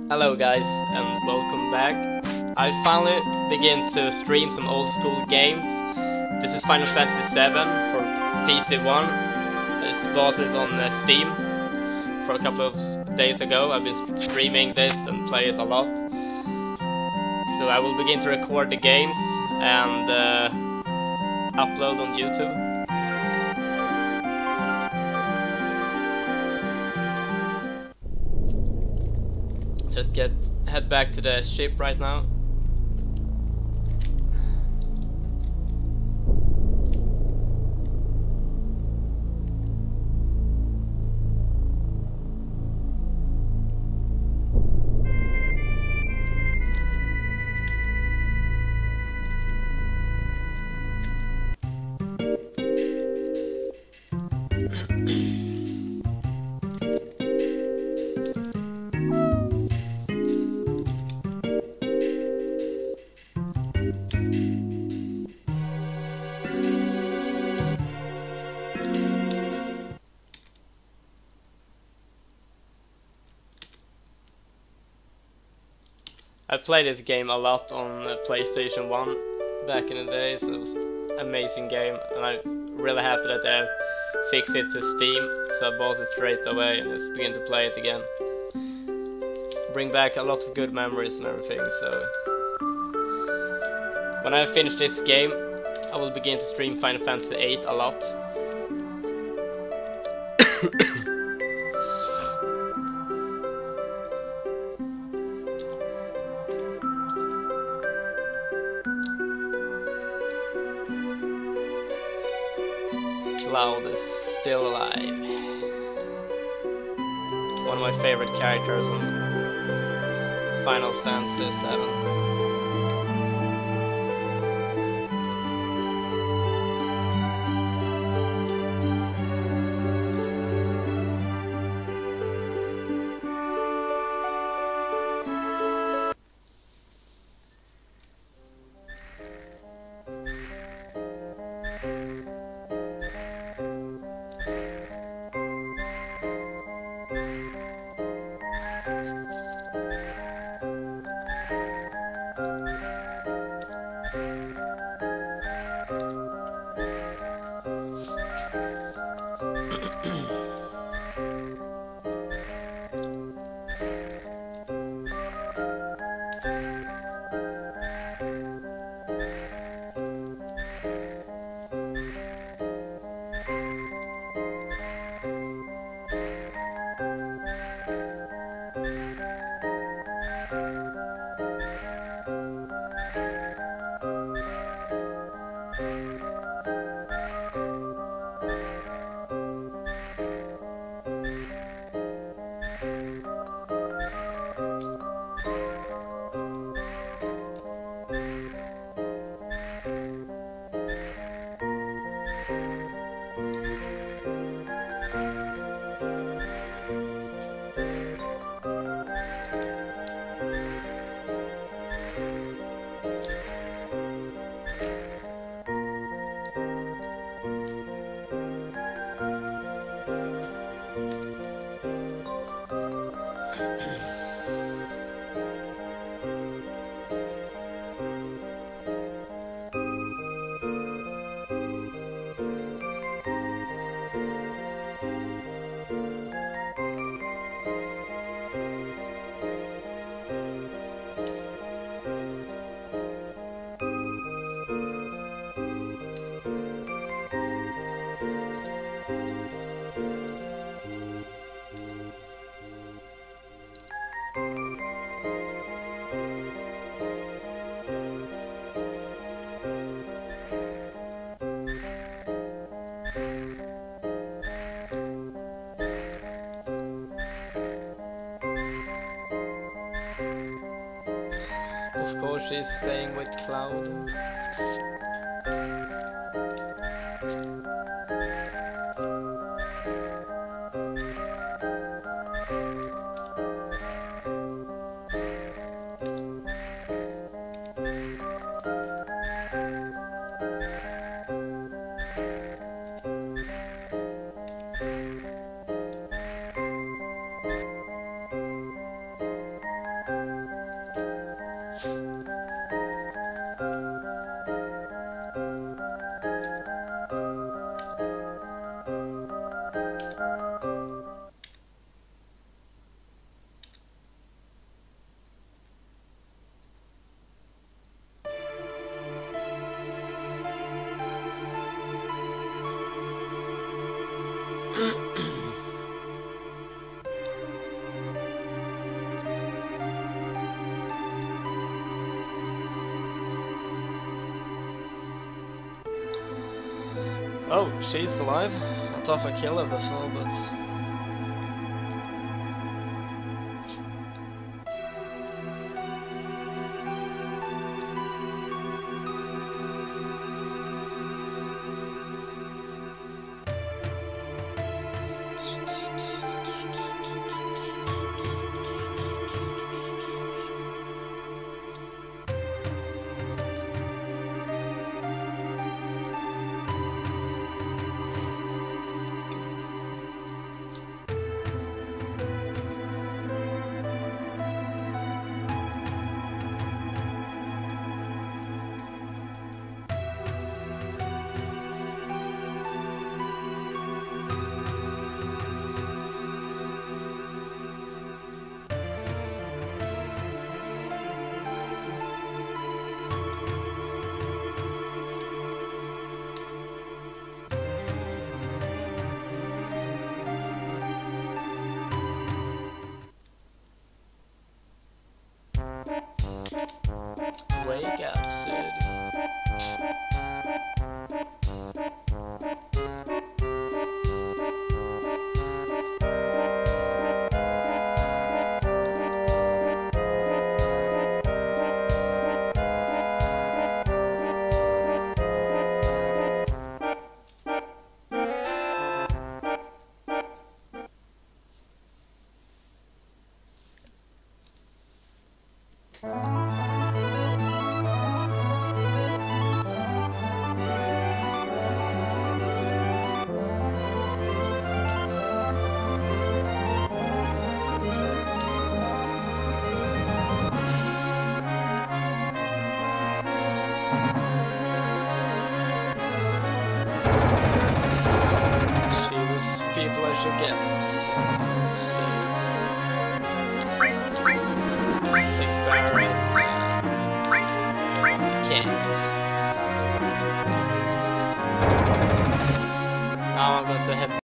Hello guys and welcome back. I finally begin to stream some old school games. This is Final Fantasy VII for PC1. I just bought it on Steam for a couple of days ago. I've been streaming this and play it a lot. So I will begin to record the games and upload on YouTube. Just head back to the ship right now. I played this game a lot on PlayStation 1 back in the days. It was an amazing game, and I'm really happy that they have fixed it to Steam, so I bought it straight away and just began to play it again. Bring back a lot of good memories and everything, so when I finish this game, I will begin to stream Final Fantasy VIII a lot. Cloud is still alive. One of my favorite characters on Final Fantasy VII. Of course she's staying with Cloud. Oh, she's alive? I thought I killed her before, but... Wake up, Sid. Now I'm going to head